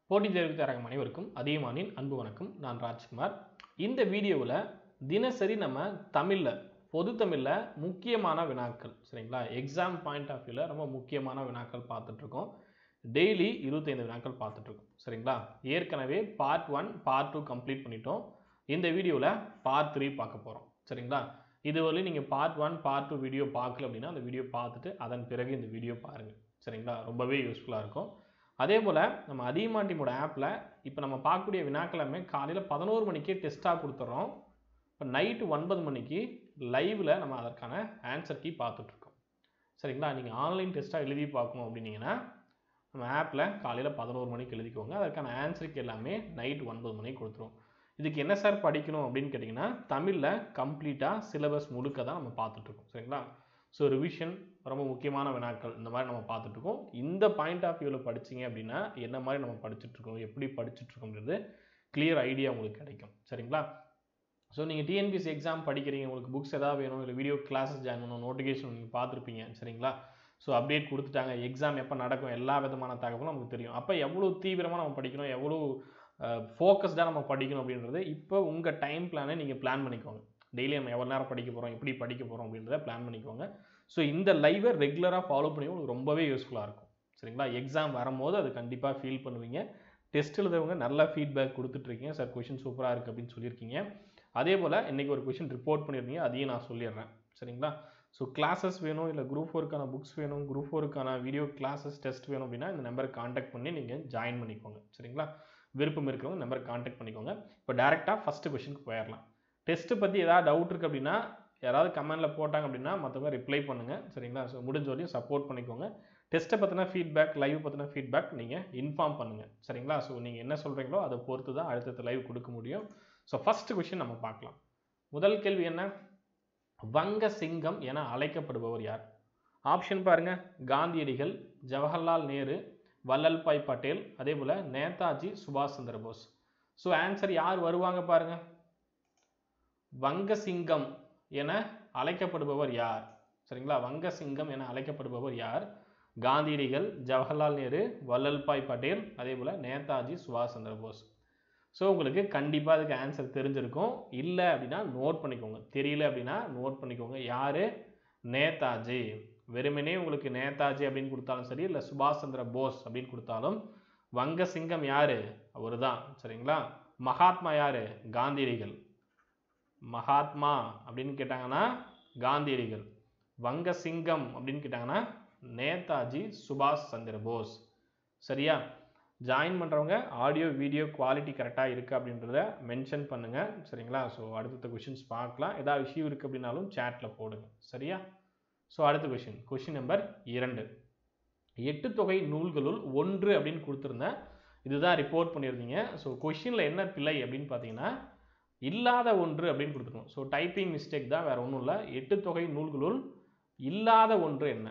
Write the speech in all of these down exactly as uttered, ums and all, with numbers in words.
போட்டி தேர்வு தயாராகும் அனைவருக்கும் அதியமானின் அன்பு வணக்கம். நான் ராஜ்குமார். இந்த வீடியோவில் தினசரி நம்ம தமிழில் பொது தமிழில் முக்கியமான வினாக்கள், சரிங்களா, எக்ஸாம் பாயிண்ட் ஆஃப் வியூவில் ரொம்ப முக்கியமான வினாக்கள் பார்த்துட்ருக்கோம். டெய்லி இருபத்தைந்து வினாக்கள் பார்த்துட்ருக்கோம், சரிங்களா. ஏற்கனவே part one part two complete பண்ணிட்டோம். இந்த வீடியோவில் பார்ட் த்ரீ பார்க்க போகிறோம், சரிங்களா. இதுவரை நீங்கள் part one part two video பார்க்கல அப்படின்னா அந்த வீடியோ பார்த்துட்டு அதன் பிறகு இந்த வீடியோ பாருங்கள், சரிங்களா. ரொம்பவே யூஸ்ஃபுல்லாக இருக்கும். அதே போல் நம்ம அதியமான் டீமோட ஆப்பில் இப்போ நம்ம பார்க்கக்கூடிய வினாக்களாமே காலையில் பதினோரு மணிக்கே டெஸ்ட்டாக கொடுத்துட்றோம். இப்போ நைட்டு ஒன்பது மணிக்கு லைவில் நம்ம அதற்கான ஆன்சர் கீ பார்த்துட்ருக்கோம், சரிங்களா. நீங்கள் ஆன்லைன் டெஸ்ட்டாக எழுதி பார்க்கணும் அப்படின்னீங்கன்னா நம்ம ஆப்பில் காலையில் பதினோரு மணிக்கு எழுதிக்கோங்க. அதற்கான ஆன்சருக்கு எல்லாமே நைட் ஒன்பது மணிக்கு கொடுத்துருவோம். இதுக்கு என்ன சார் படிக்கணும் அப்படின்னு கேட்டிங்கன்னா தமிழில் கம்ப்ளீட்டாக சிலபஸ் முழுக்க தான் நம்ம பார்த்துட்ருக்கோம், சரிங்களா. ஸோ ரிவிஷன் ரொம்ப முக்கியமான வினாக்கள் இந்த மாதிரி நம்ம பார்த்துட்ருக்கோம். இந்த பாயிண்ட் ஆஃப் வியூவில் படிச்சிங்க அப்படின்னா என்ன மாதிரி நம்ம படிச்சுட்ருக்கோம், எப்படி படிச்சுட்ருக்கோங்கிறது கிளியர் ஐடியா உங்களுக்கு கிடைக்கும், சரிங்களா. ஸோ நீங்கள் டிஎன்பிஎஸ்சி எக்ஸாம் படிக்கிறீங்க, உங்களுக்கு புக்ஸ் எதாவது வேணும், இல்லை வீடியோ கிளாஸஸ் ஜாயின் பண்ணணும், நோட்டிஃபிகேஷன் நீங்கள் பார்த்துருப்பீங்க, சரிங்களா. ஸோ அப்டேட் கொடுத்துட்டாங்க, எக்ஸாம் எப்போ நடக்கும், எல்லா விதமான தகவலும் நமக்கு தெரியும். அப்போ எவ்வளோ தீவிரமாக நம்ம படிக்கணும், எவ்வளோ ஃபோக்கஸ்டாக நம்ம படிக்கணும் அப்படின்றது இப்போ உங்கள் டைம் பிளானை நீங்கள் பிளான் பண்ணிக்கோங்க. டெய்லி நம்ம எவ்வளோ நேரம் படிக்க போகிறோம், எப்படி படிக்க போகிறோம் அப்படின்றத பிளான் பண்ணிக்கோங்க. ஸோ இந்த லைவை ரெகுலராக ஃபாலோ பண்ணி உங்களுக்கு ரொம்பவே யூஸ்ஃபுல்லாக இருக்கும், சரிங்களா. எக்ஸாம் வரும்போது அது கண்டிப்பாக ஃபீல் பண்ணுவீங்க. டெஸ்ட் எழுதுறவங்க நல்ல ஃபீட்பேக் கொடுத்துட்ருக்கீங்க, சார் கொஷின் சூப்பராக இருக்குது அப்படின்னு சொல்லியிருக்கீங்க. அதே போல் இன்றைக்கி ஒரு கொஷின் ரிப்போர்ட் பண்ணியிருந்தீங்க, அதையும் நான் சொல்லிடுறேன், சரிங்களா. ஸோ கிளாஸஸ் வேணும், இல்லை குரூப் ஃபோருக்கான புக்ஸ் வேணும், குரூப் ஃபோருக்கான வீடியோ கிளாஸஸ் டெஸ்ட் வேணும் அப்படின்னா இந்த நம்பரை காண்டாக்ட் பண்ணி நீங்கள் ஜாயின் பண்ணிக்கோங்க, சரிங்களா. விருப்பம் இருக்கிறவங்க நம்பரை காண்டாக்ட் பண்ணிக்கோங்க. இப்போ டேரெக்டாக ஃபஸ்ட்டு கொஷினுக்கு போயிடலாம். டெஸ்ட்டு பற்றி ஏதாவது டவுட் இருக்குது அப்படின்னா யாராவது கமெண்டில் போட்டாங்க அப்படின்னா மற்றவங்க ரிப்ளை பண்ணுங்கள், சரிங்களா. ஸோ முடிஞ்ச வரையும் சப்போர்ட் பண்ணிக்கோங்க. டெஸ்ட்டை பற்றின ஃபீட்பேக், லைவ் பற்றின ஃபீட்பேக் நீங்கள் இன்ஃபார்ம் பண்ணுங்கள், சரிங்களா. ஸோ நீங்கள் என்ன சொல்கிறீங்களோ அதை பொறுத்து தான் அடுத்தடுத்த லைவ் கொடுக்க முடியும். ஸோ ஃபஸ்ட்டு கொஷின் நம்ம பார்க்கலாம். முதல் கேள்வி என்ன? வங்க சிங்கம் என அழைக்கப்படுபவர் யார்? ஆப்ஷன் பாருங்கள். காந்தியடிகள், ஜவஹர்லால் நேரு, வல்லல்பாய் பட்டேல், அதே போல் நேதாஜி சுபாஷ் சந்திர போஸ். ஸோ ஆன்சர் யார் வருவாங்க பாருங்கள். வங்க சிங்கம் என அழைக்கப்படுபவர் யார்? சரிங்களா. வங்க சிங்கம் என அழைக்கப்படுபவர் யார்? காந்தியடிகள், ஜவஹர்லால் நேரு, வல்லல்பாய் பட்டேல், அதே போல் நேதாஜி சுபாஷ் சந்திர போஸ். ஸோ உங்களுக்கு கண்டிப்பாக அதுக்கு ஆன்சர் தெரிஞ்சிருக்கும். இல்லை அப்படின்னா நோட் பண்ணிக்கோங்க, தெரியல அப்படின்னா நோட் பண்ணிக்கோங்க. யார்? நேதாஜி. வெறுமனே உங்களுக்கு நேதாஜி அப்படின்னு கொடுத்தாலும் சரி, இல்லை சுபாஷ் சந்திர போஸ் அப்படின்னு கொடுத்தாலும் வங்க சிங்கம் யார்? அவர் தான், சரிங்களா. மகாத்மா யார்? காந்தியடிகள். மகாத்மா அப்படின்னு கேட்டாங்கன்னா காந்தியடிகள். வங்க சிங்கம் அப்படின்னு கேட்டாங்கன்னா நேதாஜி சுபாஷ் சந்திர போஸ். சரியா? ஜாயின் பண்ணுறவங்க ஆடியோ வீடியோ குவாலிட்டி கரெக்டாக இருக்குது அப்படின்றத மென்ஷன் பண்ணுங்கள், சரிங்களா. ஸோ அடுத்த கொஷின்ஸ் பார்க்கலாம். ஏதாவது இஷ்யூ இருக்குது அப்படின்னாலும் சேட்டில் போடுங்க, சரியா. ஸோ அடுத்த கொஷின், கொஷின் நம்பர் இரண்டு. எட்டு தொகை நூல்களுள் ஒன்று அப்படின்னு கொடுத்துருந்தேன், இதுதான் ரிப்போர்ட் பண்ணியிருந்தீங்க. ஸோ கொஷினில் என்ன பிழை அப்படின்னு பார்த்தீங்கன்னா இல்லாத ஒன்று அப்படின்னு கொடுத்துருக்கோம். ஸோ டைப்பிங் மிஸ்டேக் தான், வேறு ஒன்றும் இல்லை. எட்டு தொகை நூல்களுள் இல்லாத ஒன்று என்ன?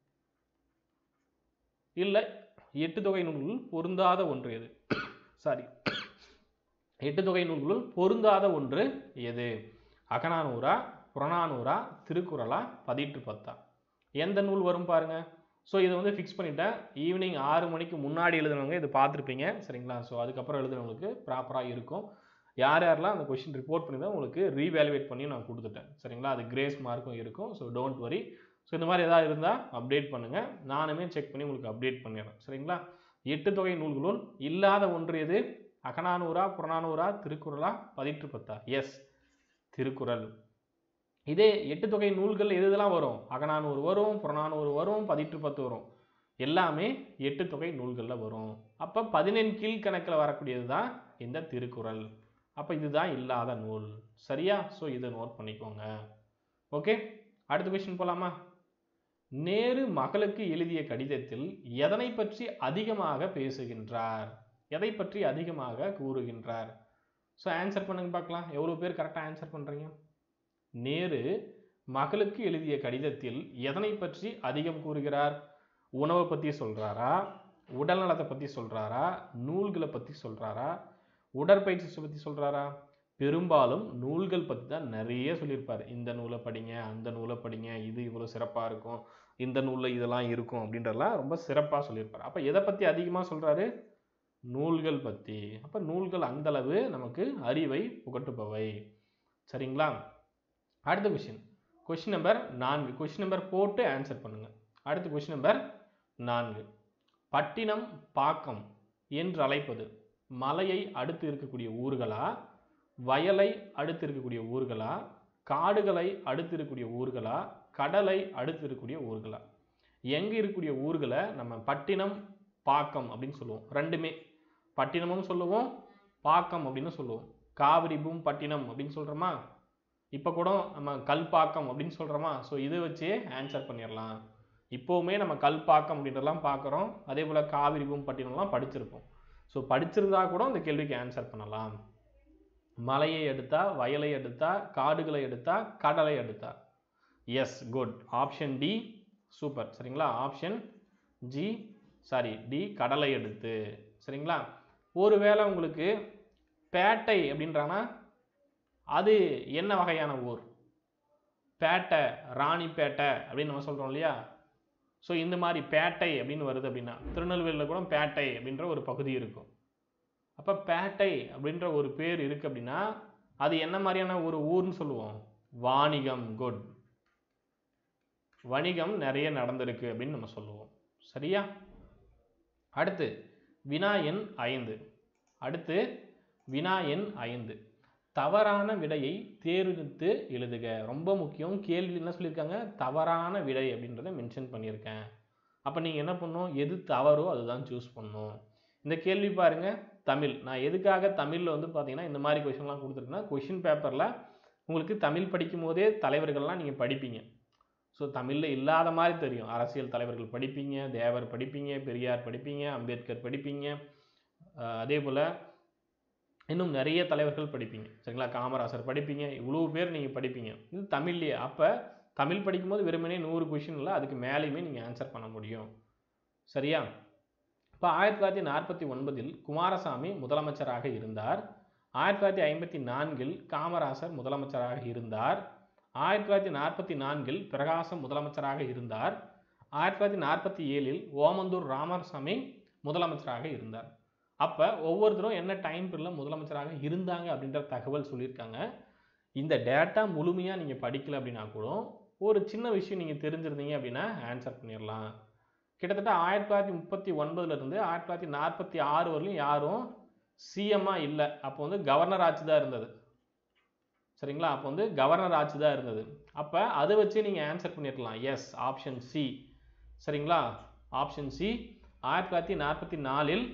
இல்லை, எட்டு தொகை நூல்களுள் பொருந்தாத ஒன்று எது? சாரி, எட்டு தொகை நூல்களுள் பொருந்தாத ஒன்று எது? அகநானூறா, புறநானூறா, திருக்குறளா, பதிற்று பத்தா? எந்த நூல் வரும் பாருங்க. ஸோ இதை வந்து ஃபிக்ஸ் பண்ணிட்டேன். ஈவினிங் ஆறு மணிக்கு முன்னாடி எழுதுனவங்க இது பார்த்துருப்பீங்க, சரிங்களா. ஸோ அதுக்கப்புறம் எழுதுனவங்களுக்கு ப்ராப்பராக இருக்கும். யார் யாரெல்லாம் அந்த கொஷின் ரிப்போர்ட் பண்ணி தான் உங்களுக்கு ரீவேல்யூவேட் பண்ணி நான் கொடுத்துட்டேன், சரிங்களா. அது கிரேஸ் மார்க்கும் இருக்கும். So don't worry. ஸோ இந்த மாதிரி எதாவது இருந்தால் அப்டேட் பண்ணுங்கள், நானுமே செக் பண்ணி உங்களுக்கு அப்டேட் பண்ணிடுறேன், சரிங்களா. எட்டு தொகை நூல்களுள் இல்லாத ஒன்று எது? அகநானூறா, புறநானூறா, திருக்குறளா, பதிற்று பத்தா? எஸ், திருக்குறள். இதே எட்டு தொகை நூல்கள் எது இதெல்லாம் வரும்? அகநானூறு வரும், புறநானூறு வரும், பதிற்று பத்து வரும். எல்லாமே எட்டு தொகை நூல்களில் வரும். அப்போ பதினெண் கீழ்கணக்கில் வரக்கூடியது தான் இந்த திருக்குறள். அப்போ இதுதான் இல்லாத நூல், சரியா. ஸோ இதை நோட் பண்ணிக்கோங்க. ஓகே, அடுத்த கொஸ்டின் போகலாமா? நேரு மகளுக்கு எழுதிய கடிதத்தில் எதனை பற்றி அதிகமாக பேசுகின்றார்? எதை பற்றி அதிகமாக கூறுகின்றார்? ஸோ ஆன்சர் பண்ணுங்க பார்க்கலாம். எவ்வளோ பேர் கரெக்டாக ஆன்சர் பண்ணுறீங்க? நேரு மகளுக்கு எழுதிய கடிதத்தில் எதனை பற்றி அதிகம் கூறுகிறார்? உணவை பற்றி சொல்கிறாரா, உடல் நலத்தை பற்றி சொல்கிறாரா, நூல்களை பற்றி சொல்கிறாரா, உடற்பயிற்சி பற்றி சொல்கிறாரா? பெரும்பாலும் நூல்கள் பற்றி தான் நிறைய சொல்லியிருப்பார். இந்த நூலை படிங்க, அந்த நூலை படிங்க, இது இவ்வளோ சிறப்பாக இருக்கும், இந்த நூலில் இதெல்லாம் இருக்கும் அப்படின்றதெல்லாம் ரொம்ப சிறப்பாக சொல்லியிருப்பார். அப்போ எதை பற்றி அதிகமாக சொல்கிறாரு? நூல்கள் பற்றி. அப்போ நூல்கள் அந்தளவு நமக்கு அறிவை புகட்டுபவை. சரிங்களா? அடுத்த கொஷின் கொஷின் நம்பர் நான்கு. கொஷின் நம்பர் போட்டு ஆன்சர் பண்ணுங்க. அடுத்த கொஷின் நம்பர் நான்கு. பட்டினம் பாக்கம் என்று அழைப்பது மலையை அடுத்து இருக்கக்கூடிய ஊர்களா, வயலை அடுத்து இருக்கக்கூடிய ஊர்களா, காடுகளை அடுத்து இருக்கக்கூடிய ஊர்களா, கடலை அடுத்து இருக்கக்கூடிய ஊர்களா? எங்கே இருக்கக்கூடிய ஊர்களை நம்ம பட்டினம் பாக்கம் அப்படின்னு சொல்லுவோம். ரெண்டுமே பட்டினமும் சொல்லுவோம், பாக்கம் அப்படின்னு சொல்லுவோம். காவிரி பூம் பட்டினம் அப்படின்னு சொல்கிறோமா, இப்போ கூட நம்ம கல்பாக்கம் அப்படின்னு சொல்கிறோமா. ஸோ இதை வச்சு ஆன்சர் பண்ணிடலாம். இப்போவுமே நம்ம கல்பாக்கம் அப்படின்றலாம் பார்க்குறோம். அதே போல் காவிரி பூம் பட்டினம்லாம் படிச்சிருப்போம். ஸோ படிச்சிருந்தா கூட இந்த கேள்விக்கு ஆன்சர் பண்ணலாம். மலையை எடுத்தா, வயலை எடுத்தா, காடுகளை எடுத்தா, கடலை எடுத்தா? Yes, good. Option D, super. சரிங்களா? ஆப்ஷன் ஜி சாரி டி, கடலை எடுத்து. சரிங்களா? ஒருவேளை உங்களுக்கு பேட்டை அப்படின்றாங்கன்னா அது என்ன வகையான ஊர்? பேட்டை, ராணிப்பேட்டை அப்படின்னு நம்ம சொல்கிறோம் இல்லையா. ஸோ இந்த மாதிரி பேட்டை அப்படின்னு வருது அப்படின்னா, திருநெல்வேலியில் கூட பேட்டை அப்படின்ற ஒரு பகுதி இருக்கும். அப்போ பேட்டை அப்படின்ற ஒரு பேர் இருக்குது அப்படின்னா அது என்ன மாதிரியான ஒரு ஊர்னு சொல்லுவோம்? வாணிகம். குட். வணிகம் நிறைய நடந்திருக்கு அப்படின்னு நம்ம சொல்லுவோம். சரியா? அடுத்து வினா எண் ஐந்து. அடுத்து வினா எண் ஐந்து. தவறான விடையை தேர்ந்தெடுத்து எழுதுக. ரொம்ப முக்கியம். கேள்வி என்ன சொல்லியிருக்காங்க? தவறான விடை அப்படின்றத மென்ஷன் பண்ணியிருக்கேன். அப்போ நீங்கள் என்ன பண்ணணும்? எது தவறோ அதுதான் சூஸ் பண்ணணும். இந்த கேள்வி பாருங்க, தமிழ். நான் எதுக்காக தமிழில் வந்து பார்த்தீங்கன்னா இந்த மாதிரி கொஷின்லாம் கொடுத்துருக்கேன்னா, கொஷின் பேப்பரில் உங்களுக்கு தமிழ் படிக்கும் போதே தலைவர்கள்லாம் நீங்கள் படிப்பீங்க. ஸோ தமிழில் இல்லாத மாதிரி தெரியும். அரசியல் தலைவர்கள் படிப்பீங்க, தேவர் படிப்பீங்க, பெரியார் படிப்பீங்க, அம்பேத்கர் படிப்பீங்க, அதே போல் இன்னும் நிறைய தலைவர்கள் படிப்பீங்க. சரிங்களா? காமராசர் படிப்பீங்க. இவ்வளோ பேர் நீங்கள் படிப்பீங்க. இது தமிழ்லேயே. அப்போ தமிழ் படிக்கும்போது வெறுமனே நூறு கொஷின் இல்லை, அதுக்கு மேலேயுமே நீங்கள் ஆன்சர் பண்ண முடியும். சரியா? இப்போ ஆயிரத்தி தொள்ளாயிரத்தி நாற்பத்தி ஒன்பதில் குமாரசாமி முதலமைச்சராக இருந்தார். ஆயிரத்தி தொள்ளாயிரத்தி ஐம்பத்தி நான்கில் காமராசர் முதலமைச்சராக இருந்தார். ஆயிரத்தி தொள்ளாயிரத்தி நாற்பத்தி நான்கில் பிரகாசம் முதலமைச்சராக இருந்தார். ஆயிரத்தி தொள்ளாயிரத்தி நாற்பத்தி ஏழில் ஓமந்தூர் ராமசாமி முதலமைச்சராக இருந்தார். அப்போ ஒவ்வொருத்தரும் என்ன டைம் பீரியடில் முதலமைச்சராக இருந்தாங்க அப்படின்ற தகவல் சொல்லியிருக்காங்க. இந்த டேட்டா முழுமையாக நீங்கள் படிக்கலை அப்படின்னா கூட ஒரு சின்ன விஷயம் நீங்கள் தெரிஞ்சிருந்தீங்க அப்படின்னா ஆன்சர் பண்ணிடலாம். கிட்டத்தட்ட ஆயிரத்தி தொள்ளாயிரத்தி முப்பத்தி ஒன்பதுலேருந்து ஆயிரத்தி தொள்ளாயிரத்தி நாற்பத்தி ஆறு வரலையும் யாரும் சிஎம்மாக இல்லை. அப்போ வந்து கவர்னர் ஆட்சி தான் இருந்தது. சரிங்களா? அப்போ வந்து கவர்னர் ஆட்சி தான் இருந்தது. அப்போ அதை வச்சு நீங்கள் ஆன்சர் பண்ணிடலாம். Yes, option C. சரிங்களா? Option C. ஆயிரத்தி தொள்ளாயிரத்தி நாற்பத்தி நாலில்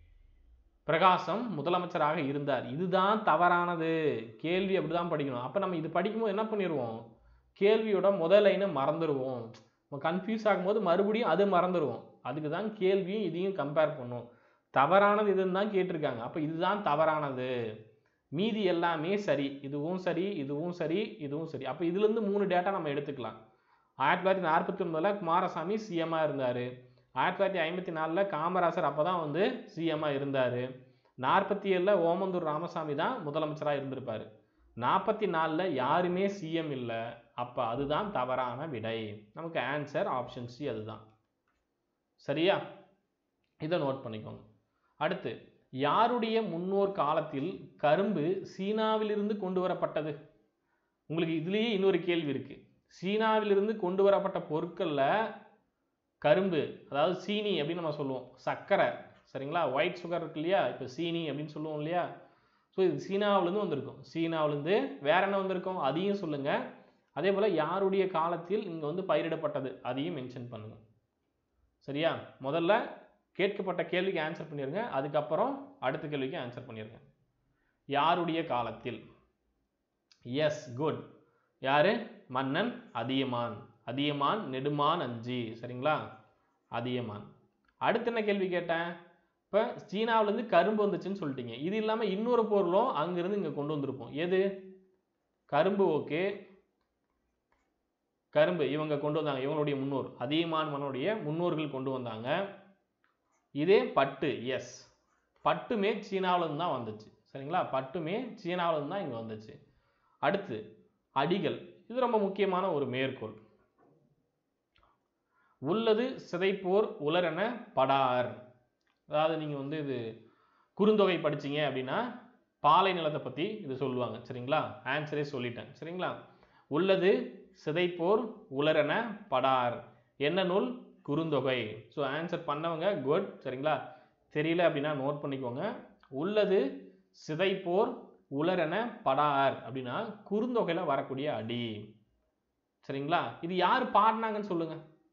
பிரகாசம் முதலமைச்சராக இருந்தார். இதுதான் தவறானது. கேள்வி அப்படி தான் படிக்கணும். அப்போ நம்ம இது படிக்கும்போது என்ன பண்ணிடுவோம்? கேள்வியோட முதல் லைனை மறந்துடுவோம். நம்ம கன்ஃபியூஸ் ஆகும்போது மறுபடியும் அது மறந்துடுவோம். அதுக்கு தான் கேள்வியும் இதையும் கம்பேர் பண்ணும். தவறானது இதுன்னு தான் கேட்டிருக்காங்க. அப்போ இதுதான் தவறானது, மீதி எல்லாமே சரி. இதுவும் சரி, இதுவும் சரி, இதுவும் சரி. அப்போ இதுலேருந்து மூணு டேட்டா நம்ம எடுத்துக்கலாம். ஆயிரத்தி தொள்ளாயிரத்தி நாற்பத்தி ஒன்பதில் குமாரசாமி சிஎம்மாக இருந்தார். ஆயிரத்தி தொள்ளாயிரத்தி ஐம்பத்தி நாலில் காமராசர் அப்போ தான் வந்து சிஎம்மாக இருந்தார். நாற்பத்தி ஏழில் ஓமந்தூர் ராமசாமி தான் முதலமைச்சராக இருந்திருப்பார். நாற்பத்தி நாலில் யாருமே சிஎம் இல்லை. அப்போ அதுதான் தவறான விடை. நமக்கு ஆன்சர் ஆப்ஷன் சி அதுதான். சரியா? இதை நோட் பண்ணிக்கோங்க. அடுத்து, யாருடைய முன்னோர் காலத்தில் கரும்பு சீனாவிலிருந்து கொண்டு வரப்பட்டது? உங்களுக்கு இதுலேயே இன்னொரு கேள்வி இருக்குது. சீனாவிலிருந்து கொண்டு வரப்பட்ட பொருட்களில் கரும்பு, அதாவது சீனி அப்படின்னு நம்ம சொல்லுவோம், சர்க்கரை. சரிங்களா? ஒயிட் சுகர் இருக்கு இல்லையா, இப்போ சீனி அப்படின்னு சொல்லுவோம் இல்லையா. ஸோ இது சீனாவிலேருந்து வந்திருக்கும். சீனாவிலேருந்து வேற என்ன வந்திருக்கும் அதையும் சொல்லுங்கள். அதே போல் யாருடைய காலத்தில் இங்கே வந்து பயிரிடப்பட்டது அதையும் மென்ஷன் பண்ணுங்கள். சரியா? முதல்ல கேட்கப்பட்ட கேள்விக்கு ஆன்சர் பண்ணிடுங்க. அதுக்கப்புறம் அடுத்த கேள்விக்கு ஆன்சர் பண்ணிடுங்க. யாருடைய காலத்தில்? Yes, good. யாரு? மன்னன் அதியமான். அதியமான் நெடுமான் அஞ்சி. சரிங்களா? அதியமான். அடுத்து என்ன கேள்வி கேட்டேன்? இப்போ சீனாவிலேருந்து கரும்பு வந்துச்சுன்னு சொல்லிட்டீங்க. இது இல்லாமல் இன்னொரு பொருளும் அங்கிருந்து இங்கே கொண்டு வந்திருப்போம். எது? கரும்பு. ஓகே, கரும்பு இவங்க கொண்டு வந்தாங்க. இவங்களுடைய முன்னோர் அதியமான் மன்னனுடைய முன்னோர்கள் கொண்டு வந்தாங்க. இதே பட்டு. எஸ், பட்டுமே சீனாவிலேருந்து தான் வந்துச்சு. சரிங்களா? பட்டுமே சீனாவிலேருந்து தான் இங்கே வந்துச்சு. அடுத்து அடிகள். இது ரொம்ப முக்கியமான ஒரு மேற்கோள். உள்ளது சிதைப்போர் உலரென படார். அதாவது நீங்கள் வந்து இது குறுந்தொகை படிச்சீங்க அப்படின்னா பாலை நிலத்தை பத்தி இது சொல்லுவாங்க. சரிங்களா? ஆன்சரே சொல்லிட்டேன். சரிங்களா? உள்ளது சிதைப்போர் உலரென படார். என்ன நூல்? குறுந்தொகை. ஸோ ஆன்சர் பண்ணவங்க குட். சரிங்களா? தெரியல அப்படின்னா நோட் பண்ணிக்கோங்க. உள்ளது சிதைப்போர் உலரென படார் அப்படின்னா குறுந்தொகையில வரக்கூடிய அடி. சரிங்களா? இது யார் பாடினாங்கன்னு சொல்லுங்க.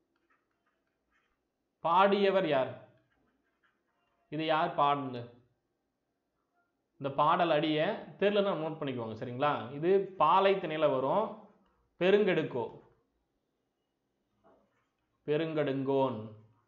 பாடியவர் யார்? இது யார் பாடுனது? இந்த பாடல் அடிய தெரியலன்னா நோட் பண்ணிக்கோங்க. சரிங்களா? இது பாலை திணையில வரும். பெருங்கெடுக்கோ, பெருங்கடுங்கோன்.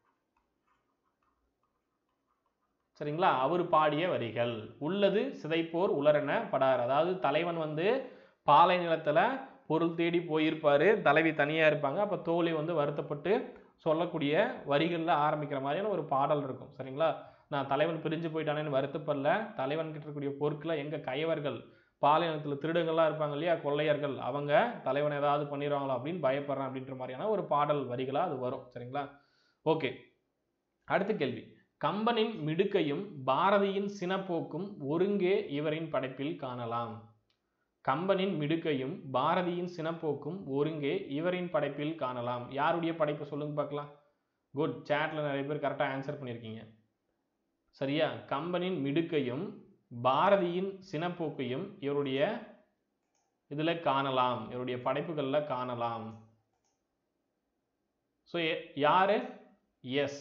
சரிங்களா? அவர் பாடிய வரிகள். உள்ளது சிதைப்போர் உலரென படார். அதாவது தலைவன் வந்து பாலை நிலத்துல பொருள் தேடி போயிருப்பாரு, தலைவி தனியா இருப்பாங்க. அப்ப தோழி வந்து வருத்தப்பட்டு சொல்லக்கூடிய வரிகள்ல ஆரம்பிக்கிற மாதிரியான ஒரு பாடல் இருக்கும். சரிங்களா? நான் தலைவன் பிரிஞ்சு போயிட்டானேன்னு வருத்தப்படல, தலைவன் கிட்ட இருக்கக்கூடிய பொருட்களை எங்க கயவர்கள் பாலை நிலத்துல திருடங்கள்லாம் இருப்பாங்க இல்லையா, கொள்ளையர்கள், அவங்க தலைவன் ஏதாவது பண்ணிடுவாங்களோ அப்படின்னு பயப்படுறேன் அப்படின்ற மாதிரியான ஒரு பாடல் வரிகளா அது வரும். சரிங்களா? ஓகே, அடுத்த கேள்வி. கம்பனின் மிடுக்கையும் பாரதியின் சினப்போக்கும் ஒருங்கே இவரின் படைப்பில் காணலாம். கம்பனின் மிடுக்கையும் பாரதியின் சினப்போக்கும் ஒருங்கே இவரின் படைப்பில் காணலாம். யாருடைய படைப்பு சொல்லுங்க பார்க்கலாம். குட். சாட்ல நிறைய பேர் கரெக்டா ஆன்சர் பண்ணியிருக்கீங்க. சரியா? கம்பனின் மிடுக்கையும் பாரதியின் சினப்போக்கையும் இவருடைய இதுல காணலாம், இவருடைய படைப்புகள்ல காணலாம். ஸோ யாரு? எஸ்,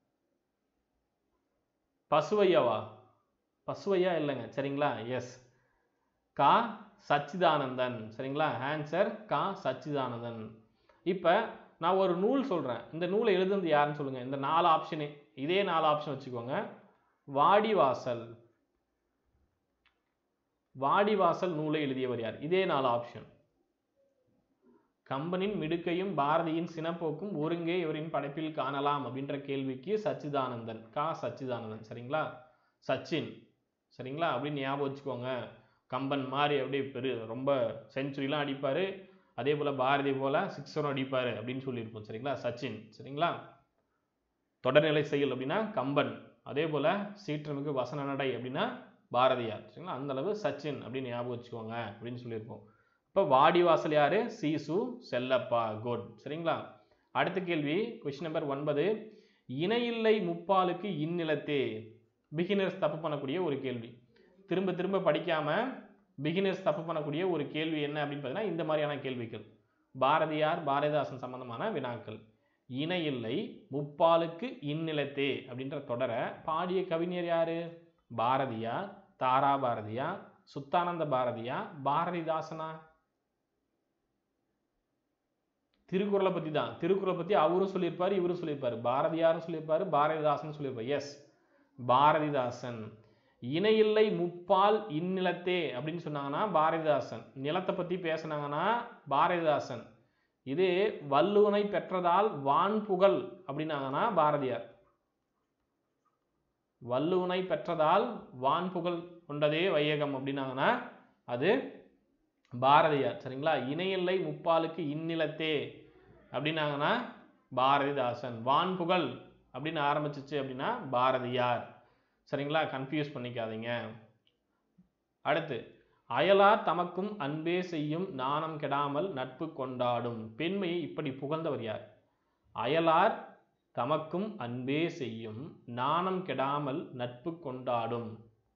பசுவையாவா? பசுவையா இல்லைங்க. சரிங்களா? எஸ், கா சச்சிதானந்தன். சரிங்களா? ஆன்சர் கா சச்சிதானந்தன். இப்ப நான் ஒரு நூல் சொல்றேன், இந்த நூலை எழுதுனது யாருன்னு சொல்லுங்க. இந்த நாலு ஆப்ஷனே, இதே நாலு ஆப்ஷன் வச்சுக்கோங்க. வாடிவாசல். வாடிவாசல் நூலை எழுதியவர் யார்? இதே நாலு ஆப்ஷன். கம்பனின் மிடுக்கையும் பாரதியின் சினப்போக்கும் ஒருங்கே இவரின் படைப்பில் காணலாம் அப்படின்ற கேள்விக்கு சச்சிதானந்தன், கா சச்சிதானந்தன். சரிங்களா? சச்சின். சரிங்களா? அப்படின்னு ஞாபகம் வச்சுக்கோங்க. கம்பன் மாதிரி அப்படியே பெரு ரொம்ப செஞ்சுரிலாம் அடிப்பாரு, அதே போல பாரதி போல சிக்ஸரும் அடிப்பாரு அப்படின்னு சொல்லியிருப்போம். சரிங்களா? சச்சின். சரிங்களா? தொடர்நிலை செயல் அப்படின்னா கம்பன், அதே போல சீற்றமிகு வசன நடை அப்படின்னா பாரதியார். சரிங்களா? அந்த அளவு சச்சின் அப்படின்னு ஞாபகம் வச்சுக்கோங்க அப்படின்னு சொல்லியிருப்போம். இப்போ வாடிவாசல் யாரு? சீசு செல்லப்பா. குட். சரிங்களா? அடுத்த கேள்வி, கொஸ்டின் நம்பர் ஒன்பது. இணையில்லை முப்பாலுக்கு இந்நிலத்தே. பிகினர்ஸ் தப்பு பண்ணக்கூடிய ஒரு கேள்வி, திரும்ப திரும்ப படிக்காம பிகினர்ஸ் தப்பு பண்ணக்கூடிய ஒரு கேள்வி என்ன அப்படின்னு பார்த்தீங்கன்னா இந்த மாதிரியான கேள்விகள். பாரதியார் பாரதிதாசன் சம்பந்தமான வினாக்கள். இணையில்லை முப்பாலுக்கு இந்நிலத்தே அப்படின்ற தொடரை பாடிய கவிஞர் யாரு? பாரதியா, தாரா பாரதியா, சுத்தானந்த பாரதியா, பாரதிதாசனா? திருக்குறளை பத்தி தான். திருக்குறளை பத்தி அவரும் சொல்லியிருப்பாரு, இவரும் சொல்லியிருப்பாரு, பாரதியாரும் சொல்லியிருப்பாரு, பாரதிதாசன் சொல்லியிருப்பாரு. எஸ், பாரதிதாசன். இணையில்லை முப்பால் இந்நிலத்தே அப்படின்னு சொன்னாங்கன்னா பாரதிதாசன். நிலத்தை பத்தி பேசினாங்கன்னா பாரதிதாசன். இது வள்ளுவனை பெற்றதால் வான் புகழ் அப்படின்னாங்கன்னா பாரதியார். வள்ளுவனை பெற்றதால் வான் புகழ் கொண்டதே வையகம் அப்படின்னாங்கன்னா அது பாரதியார். சரிங்களா? இணையில்லை முப்பாலுக்கு இந்நிலத்தே அப்படின்னாங்கன்னா பாரதிதாசன். வான் புகழ் அப்படின்னு ஆரம்பிச்சிச்சு அப்படின்னா பாரதியார். சரிங்களா? கன்ஃபியூஸ் பண்ணிக்காதீங்க. அடுத்து, அயலார் தமக்கும் அன்பே செய்யும் நாணம் கெடாமல் நட்பு கொண்டாடும். பெண்மையை இப்படி புகழ்ந்தவர் யார்? அயலார் தமக்கும் அன்பே செய்யும் நாணம் கெடாமல் நட்பு கொண்டாடும்.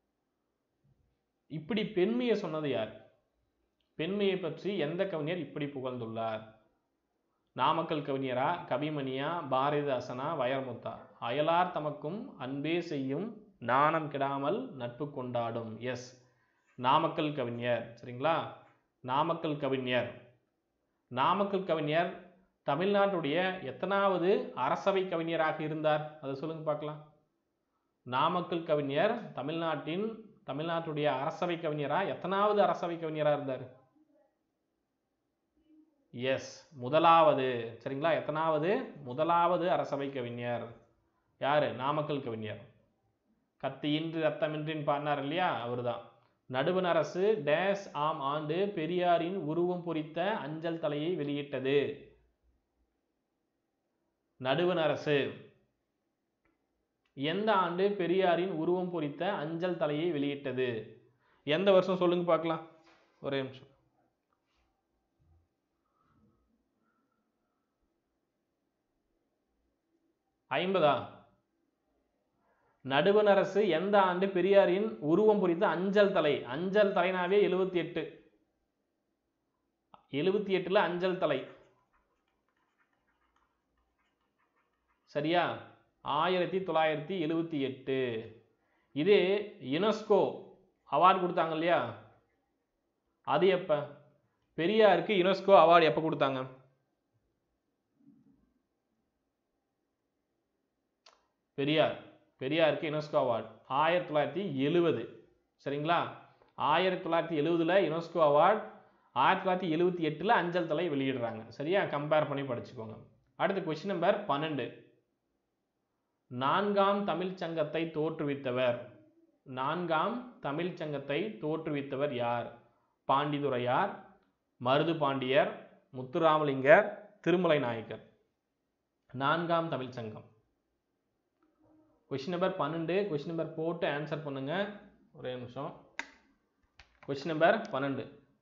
இப்படி பெண்மையை சொன்னது யார்? பெண்மையை பற்றி எந்த கவிஞர் இப்படி புகழ்ந்துள்ளார்? நாமக்கல் கவிஞரா, கவிமணியா, பாரதிதாசனா, வைரமுத்தா? அயலார் தமக்கும் அன்பே செய்யும் நாணம் கெடாமல் நட்பு கொண்டாடும். எஸ், நாமக்கல் கவிஞர். சரிங்களா? நாமக்கல் கவிஞர். நாமக்கல் கவிஞர் தமிழ்நாட்டுடைய எத்தனாவது அரசவை கவிஞராக இருந்தார்? அதை சொல்லுங்க பார்க்கலாம். நாமக்கல் கவிஞர் தமிழ்நாட்டின் தமிழ்நாட்டுடைய அரசவை கவிஞரா, எத்தனாவது அரசவை கவிஞரா இருந்தார்? எஸ், முதலாவது. சரிங்களா? எத்தனாவது? முதலாவது அரசவை கவிஞர். யாரு? நாமக்கல் கவிஞர். கத்தியின்றி ரத்தமின்றின் பாடினார் இல்லையா, அவர்தான். நடுவண் அரசு டேஸ் ஆம் ஆண்டு பெரியாரின் உருவம் பொறித்த அஞ்சல் தலையை வெளியிட்டது. நடுவண் அரசு எந்த ஆண்டு பெரியாரின் உருவம் பொறித்த அஞ்சல் தலையை வெளியிட்டது? எந்த வருஷம் சொல்லுங்க பார்க்கலாம். ஒரே நிமிஷம். ஐம்பதா? நடுவண் அரசு எந்த ஆண்டு பெரியாரின் உருவம் பொறித்த அஞ்சல் தலை? அஞ்சல் தலைனாவே எழுபத்தி எட்டு எழுபத்தி எட்டுல அஞ்சல் தலை. சரியா? ஆயிரத்தி தொள்ளாயிரத்தி எழுபத்தி எட்டு. இதே யுனெஸ்கோ அவார்டு கொடுத்தாங்க இல்லையா, அது எப்ப? பெரியாருக்கு யுனெஸ்கோ அவார்டு எப்ப கொடுத்தாங்க? பெரியார் பெரியாருக்கு யுனெஸ்கோ அவார்டு ஆயிரத்தி தொள்ளாயிரத்தி எழுபது. சரிங்களா? ஆயிரத்தி தொள்ளாயிரத்தி எழுபதுல யுனெஸ்கோ அவார்டு, ஆயிரத்தி தொள்ளாயிரத்தி எழுபத்தி எட்டுல அஞ்சல் தலை வெளியிடுறாங்க. சரியா? கம்பேர் பண்ணி படிச்சுக்கோங்க. அடுத்து கொஸ்டின் நம்பர் பன்னெண்டு. நான்காம் தமிழ் சங்கத்தை தோற்றுவித்தவர். நான்காம் தமிழ் சங்கத்தை தோற்றுவித்தவர் யார்? பாண்டித்துரையார், மருது பாண்டியர், முத்துராமலிங்கர், திருமலை நாயக்கர். நான்காம் தமிழ் சங்கம். கொஸ்டின் நம்பர் பன்னெண்டு. கொஸ்டின் நம்பர் போட்டு ஆன்சர் பண்ணுங்க. ஒரே நிமிஷம். கொஸ்டின் நம்பர் பன்னெண்டு.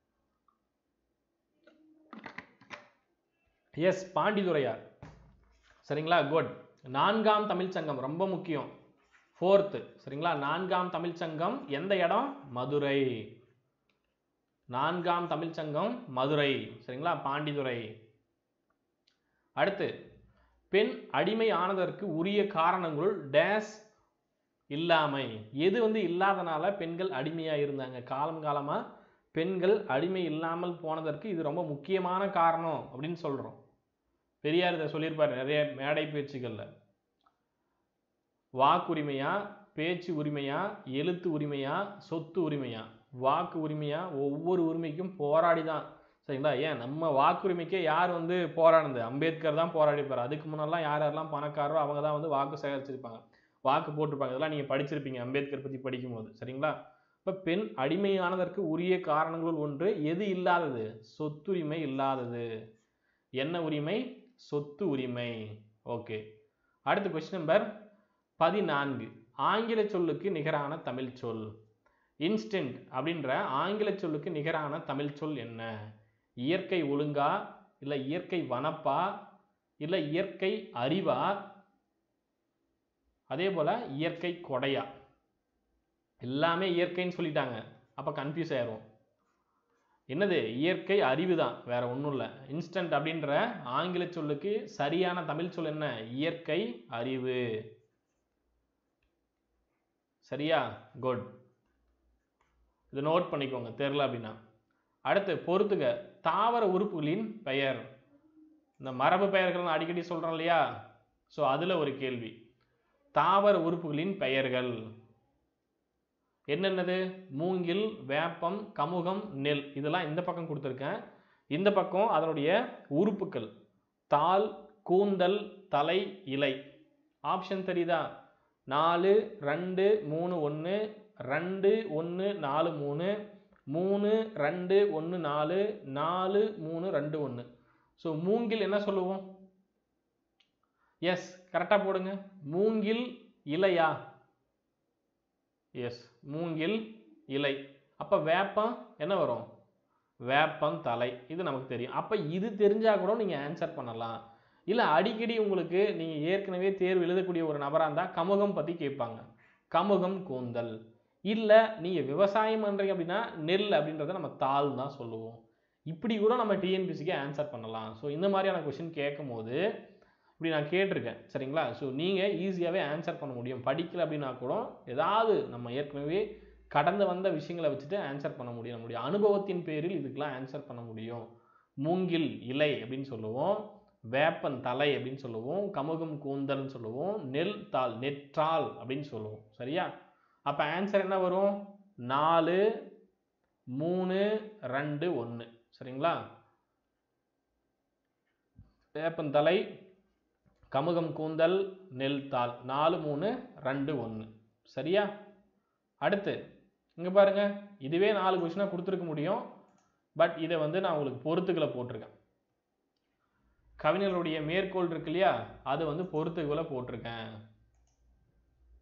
எஸ், பாண்டித்துரையார். சரிங்களா? குட். நான்காம் தமிழ் சங்கம் ரொம்ப முக்கியம். ஃபோர்த்து. சரிங்களா? நான்காம் தமிழ் சங்கம் எந்த இடம்? மதுரை. நான்காம் தமிழ் சங்கம் மதுரை. சரிங்களா? பாண்டித்துரை. அடுத்து, பெண் அடிமை ஆனதற்கு உரிய காரணங்கள் டேஸ் இல்லாமை. எது வந்து இல்லாதனால பெண்கள் அடிமையா இருந்தாங்க? காலம் காலமா பெண்கள் அடிமை இல்லாமல் போனதற்கு இது ரொம்ப முக்கியமான காரணம் அப்படின்னு சொல்றோம். பெரியார் இதை சொல்லியிருப்பார் நிறைய மேடை பேச்சுகள்ல. வாக்குரிமையா, பேச்சு உரிமையா, எழுத்து உரிமையா, சொத்து உரிமையா? வாக்கு உரிமையா? ஒவ்வொரு உரிமைக்கும் போராடி தான். சரிங்களா? ஏன் நம்ம வாக்குரிமைக்கே யார் வந்து போராடினது? அம்பேத்கர் தான் போராடிப்பார். அதுக்கு முன்னெல்லாம் யார் யாரெல்லாம் பணக்காரோ அவங்க தான் வந்து வாக்கு சேகரிச்சிருப்பாங்க, வாக்கு போட்டிருப்பாங்க. இதெல்லாம் நீங்க படிச்சிருப்பீங்க அம்பேத்கர் பத்தி படிக்கும்போது. சரிங்களா? இப்ப பெண் அடிமையானதற்கு உரிய காரணங்கள் ஒன்று எது இல்லாதது? சொத்துரிமை இல்லாதது. என்ன உரிமை? சொத்து உரிமை. ஓகே. அடுத்த கொஸ்டின் நம்பர் பதினான்கு. ஆங்கில சொல்லுக்கு நிகரான தமிழ் சொல். இன்ஸ்டன்ட் அப்படின்ற ஆங்கில சொல்லுக்கு நிகரான தமிழ் சொல் என்ன? இயற்கை ஒழுங்கா, இல்ல இயற்கை வனப்பா, இல்ல இயற்கை அறிவா, அதே போல இயற்கை கொடையா? எல்லாமே இயற்கைன்னு சொல்லிட்டாங்க, அப்ப கன்ஃபியூஸ் ஆயிரும். என்னது? இயற்கை அறிவு தான், வேற ஒன்றும் இல்லை. இன்ஸ்டன்ட் அப்படின்ற ஆங்கில சொல்லுக்கு சரியான தமிழ் சொல் என்ன? இயற்கை அறிவு. சரியா? குட். இது நோட் பண்ணிக்கோங்க தெரியல அப்படின்னா. அடுத்து பொறுத்துக. தாவர உறுப்புகளின் பெயர். இந்த மரபு பெயர்கள் நான் அடிக்கடி சொல்றேன் இல்லையா, ஸோ அதுல ஒரு கேள்வி. தாவர உறுப்புகளின் பெயர்கள் என்னென்னது? மூங்கில், வேப்பம், கமுகம், நெல். இதெல்லாம் இந்த பக்கம் கொடுத்துருக்கேன். இந்த பக்கம் அதனுடைய உறுப்புகள். தாள், கூந்தல், தலை, இலை. ஆப்ஷன் தெரியுதா? நாலு ரெண்டு மூணு ஒன்று, ரெண்டு ஒன்று நாலு மூணு, மூணு ரெண்டு ஒன்று நாலு, நாலு மூணு ரெண்டு ஒன்று. ஸோ மூங்கில் என்ன சொல்லுவோம்? எஸ், கரெக்டாக போடுங்க. மூங்கில் இலையா? எஸ், மூங்கில் இலை. அப்ப வேப்பம் என்ன வரும்? வேப்பம் தலை. இது நமக்கு தெரியும். அப்ப இது தெரிஞ்சா கூட நீங்க ஆன்சர் பண்ணலாம். இல்ல அடிக்கடி உங்களுக்கு நீங்க ஏற்கனவே தேர்வு எழுதக்கூடிய ஒரு நபரா இருந்தா கமுகம் பத்தி கேட்பாங்க. கமுகம் கூந்தல். இல்ல நீங்க விவசாயம் பண்றீங்க அப்படின்னா நெல் அப்படின்றத நம்ம தாள் தான் சொல்லுவோம். இப்படி கூட நம்ம டிஎன்பிஎஸ்சிக்கு ஆன்சர் பண்ணலாம். ஸோ இந்த மாதிரியான கொஸ்டின் கேட்கும் போது இப்படி நான் கேட்டிருக்கேன். சரிங்களா? ஸோ நீங்கள் ஈஸியாகவே ஆன்சர் பண்ண முடியும். படிக்கல அப்படின்னா கூட ஏதாவது நம்ம ஏற்கனவே கடந்து வந்த விஷயங்களை வச்சுட்டு ஆன்சர் பண்ண முடியும். நம்முடைய அனுபவத்தின் பேரில் இதுக்கெல்லாம் ஆன்சர் பண்ண முடியும். மூங்கில் இலை அப்படின்னு சொல்லுவோம், வேப்பன் தலை அப்படின்னு சொல்லுவோம், கமுகம் கூந்தல்னு சொல்லுவோம், நெல் தாள் நெற்றாள் அப்படின்னு சொல்லுவோம். சரியா? அப்போ ஆன்சர் என்ன வரும்? நாலு மூணு ரெண்டு ஒன்று. சரிங்களா? வேப்பன் தலை, கமுகம் கூந்தல், நெல் தாள். நாலு மூணு ரெண்டு ஒன்று. சரியா? அடுத்து இங்க பாருங்க, இதுவே நாலு கொஸ்டினா கொடுத்துருக்க முடியும். பட் இதை வந்து நான் உங்களுக்கு பொறுத்துக்களை போட்டிருக்கேன். கவிஞர்களுடைய மேற்கோள் இருக்கு இல்லையா, அது வந்து பொறுத்துக்களை போட்டிருக்கேன்.